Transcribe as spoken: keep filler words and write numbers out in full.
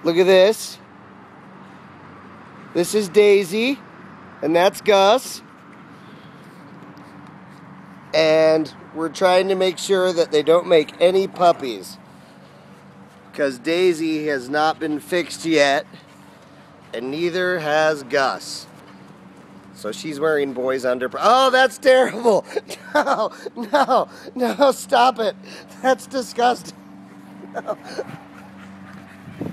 Look at this. This is Daisy, and that's Gus. And we're trying to make sure that they don't make any puppies, because Daisy has not been fixed yet, and neither has Gus. So she's wearing boys' underwear. Oh, that's terrible. No, no, no, stop it. That's disgusting. No.